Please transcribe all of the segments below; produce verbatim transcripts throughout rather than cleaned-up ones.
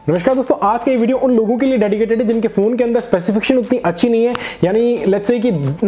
नमस्कार दोस्तों, आज का ये वीडियो उन लोगों के लिए डेडिकेटेड है जिनके फ़ोन के अंदर स्पेसिफिकेशन उतनी अच्छी नहीं है, यानी लेट्स से कि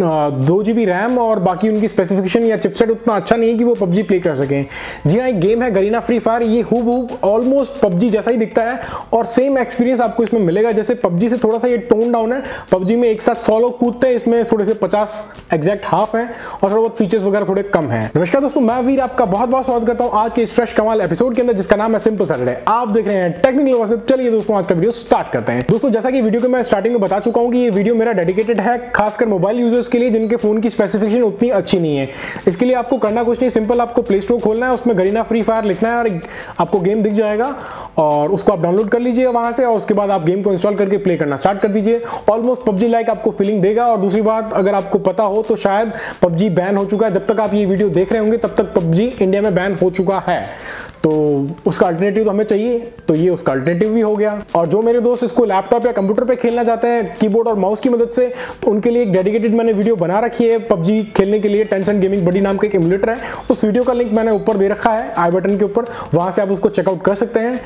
दो जी बी रैम और बाकी उनकी स्पेसिफिकेशन या चिपसेट उतना अच्छा नहीं है कि वो पबजी प्ले कर सकें। जी हाँ, एक गेम है गरीना फ्री फायर। ये हूबहू ऑलमोस्ट पबजी जैसा ही दिखता है और सेम एक्सपीरियंस आपको इसमें मिलेगा। जैसे पबजी से थोड़ा सा ये टोन डाउन है। पबजी में एक साथ सौ लोग कूदते हैं, इसमें थोड़े से पचास एग्जैक्ट हाफ है और थोड़ा बहुत फीचर्स वगैरह थोड़े कम है। नमस्कार दोस्तों, मैं वीर आपका बहुत बहुत स्वागत करता हूँ आज के इस फ्रेश कमाल एपिसोड के अंदर, जिसका नाम है सिंपल सैटरडे। आप देख रहे हैं टेक्निकल। चलिए दोस्तों, आज का वीडियो स्टार्ट करते हैं। दोस्तों, जैसा कि वीडियो के मैं स्टार्टिंग में बता चुका हूं कि ये वीडियो मेरा डेडिकेटेड है खासकर मोबाइल यूजर्स के लिए जिनके फोन की स्पेसिफिकेशन उतनी अच्छी नहीं है। इसके लिए आपको करना कुछ नहीं, सिंपल आपको प्ले स्टोर खोलना है, उसमें गरीना फ्री फायर लिखना है और आपको गेम दिख जाएगा और उसको आप डाउनलोड कर लीजिए वहां से और उसके बाद आप गेम को इंस्टॉल करके प्ले करना स्टार्ट कर दीजिए। ऑलमोस्ट पबजी लाइक आपको फीलिंग देगा। और दूसरी बात, अगर आपको पता हो तो शायद पबजी बैन हो चुका है। जब तक आप ये वीडियो देख रहे होंगे तब तक पबजी इंडिया में बैन हो चुका है, तो उसका अल्टरनेटिव तो हमें चाहिए, तो ये उसका अल्टरनेटिव भी हो गया। और जो मेरे दोस्त इसको लैपटॉप या कंप्यूटर पे खेलना चाहते हैं कीबोर्ड और माउस की मदद से, तो उनके लिए एक डेडिकेटेड मैंने वीडियो बना रखी है पबजी खेलने के लिए। टेंसेंट गेमिंग बडी नाम का एक एमुलेटर है, उस वीडियो का लिंक मैंने ऊपर दे रखा है आई बटन के ऊपर, वहां से आप उसको चेकआउट कर सकते हैं।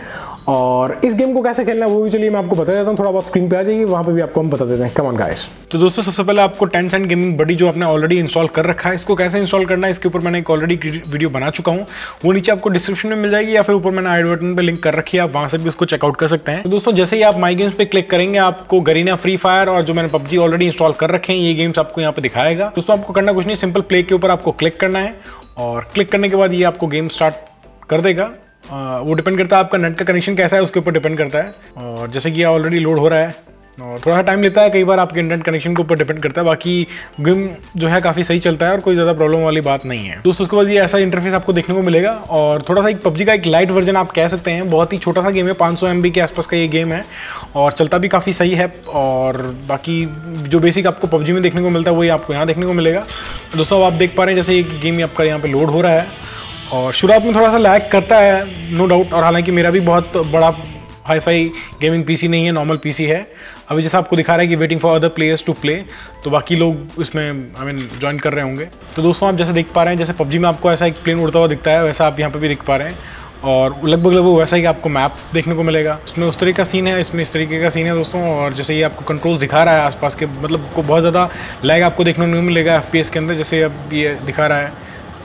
और इस गेम को कैसे खेलना है वो भी चलिए मैं आपको बता देता हूँ। थोड़ा बहुत स्क्रीन पे आ जाइए, वहां पे भी आपको हम बता देते हैं। Come on guys. तो दोस्तों, सबसे पहले आपको टेंसेंट गेमिंग बडी जो आपने ऑलरेडी इंस्टॉल कर रखा है, इसको कैसे इंस्टॉल करना है इसके ऊपर मैंने एक ऑलरेडी वीडियो बना चुका हूँ, वो नीचे आपको डिस्क्रिप्शन में मिल जाएगी या फिर ऊपर मैंने आई बटन पे लिंक कर रखी है, आप वहां से भी उसको चेकआउट कर सकते हैं। तो दोस्तों, जैसे ही आप माई गेम्स पे क्लिक करेंगे, आपको गरीना फ्री फायर और जो मैंने पबजी ऑलरेडी इंस्टॉल कर रखे हैं ये गेम्स आपको यहाँ पे दिखाएगा। दोस्तों, आपको करना कुछ नहीं, सिंपल प्ले के ऊपर आपको क्लिक करना है और क्लिक करने के बाद ये आपको गेम स्टार्ट कर देगा। आ, वो डिपेंड करता है आपका नेट का कनेक्शन कैसा है उसके ऊपर डिपेंड करता है। और जैसे कि ये ऑलरेडी लोड हो रहा है और थोड़ा सा टाइम लेता है, कई बार आपके इंटरनेट कनेक्शन के ऊपर डिपेंड करता है। बाकी गेम जो है काफ़ी सही चलता है और कोई ज़्यादा प्रॉब्लम वाली बात नहीं है। दोस्तों, उसके बाद ये ऐसा इंटरफेस आपको देखने को मिलेगा और थोड़ा सा एक पबजी का एक लाइट वर्जन आप कह सकते हैं। बहुत ही छोटा सा गेम है, पाँच सौ एम बी के आसपास का ये गेम है और चलता भी काफ़ी सही है। और बाकी जो बेसिक आपको पबजी में देखने को मिलता है वही आपको यहाँ देखने को मिलेगा। तो दोस्तों, आप देख पा रहे हैं जैसे एक गेम आपका यहाँ पर लोड हो रहा है और शुरुआत में थोड़ा सा लैग करता है, नो डाउट। और हालांकि मेरा भी बहुत बड़ा हाई फाई गेमिंग पीसी नहीं है, नॉर्मल पीसी है। अभी जैसा आपको दिखा रहा है कि waiting for other players to play, तो बाकी लोग इसमें आई मीन ज्वाइन कर रहे होंगे। तो दोस्तों, आप जैसे देख पा रहे हैं, जैसे पबजी में आपको ऐसा एक प्लेन उड़ता हुआ दिखता है, वैसा आप यहाँ पे भी देख पा रहे हैं और लगभग लगभग वैसा ही आपको मैप देखने को मिलेगा। इसमें उस तरीके का सीन है, इसमें इस तरीके का सीन है दोस्तों। और जैसे ये आपको कंट्रोल्स दिखा रहा है आसपास के, मतलब को बहुत ज़्यादा लैग आपको देखने को नहीं मिलेगा एफ पी एस के अंदर, जैसे अब ये दिखा रहा है।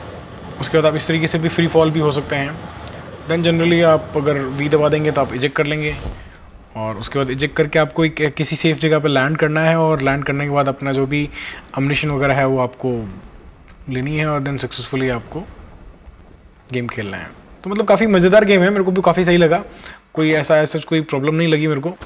उसके बाद आप इस तरीके से भी फ्री फॉल भी हो सकते हैं। देन जनरली आप अगर वी दबा देंगे तो आप इजेक्ट कर लेंगे और उसके बाद इजेक्ट करके आपको एक किसी सेफ जगह पे लैंड करना है और लैंड करने के बाद अपना जो भी अम्युनिशन वगैरह है वो आपको लेनी है और देन सक्सेसफुली आपको गेम खेलना है। तो मतलब काफ़ी मज़ेदार गेम है, मेरे को भी काफ़ी सही लगा। कोई ऐसा ऐसा कोई प्रॉब्लम नहीं लगी मेरे को।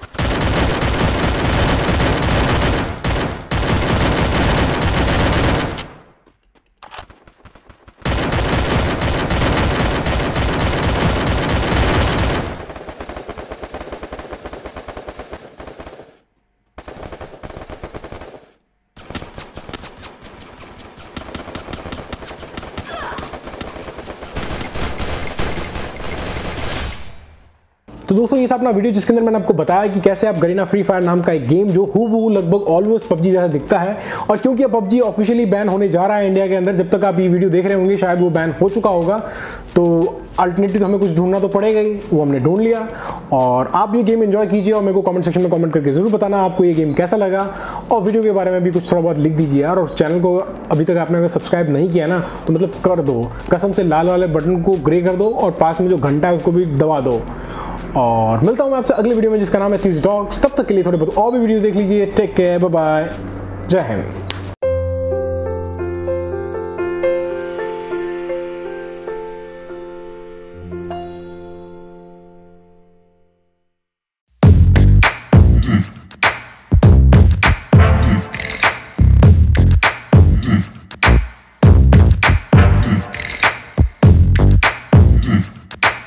तो दोस्तों, ये था अपना वीडियो जिसके अंदर मैंने आपको बताया कि कैसे आप गरीना फ्री फायर नाम का एक गेम जो हूबहू लगभग ऑलमोस्ट पबजी जैसा दिखता है। और क्योंकि अब पबजी ऑफिशियली बैन होने जा रहा है इंडिया के अंदर, जब तक आप ये वीडियो देख रहे होंगे शायद वो बैन हो चुका होगा, तो अल्टरनेटिव तो हमें कुछ ढूंढना तो पड़ेगा ही। वो हमने ढूंढ लिया और आप ये गेम एंजॉय कीजिए और मेरे को कमेंट सेक्शन में कमेंट करके जरूर बताना आपको ये गेम कैसा लगा और वीडियो के बारे में भी कुछ थोड़ा बहुत लिख दीजिए यार। और चैनल को अभी तक आपने अगर सब्सक्राइब नहीं किया ना तो मतलब कर दो, कसम से लाल वाले बटन को ग्रे कर दो और पास में जो घंटा है उसको भी दबा दो। और मिलता हूँ मैं आपसे अगले वीडियो में जिसका नाम है ट्यूज़ टॉक्स। तब तक के लिए थोड़े बहुत और भी वीडियो देख लीजिए। टेक केयर, बाय बाय, जय हिंद।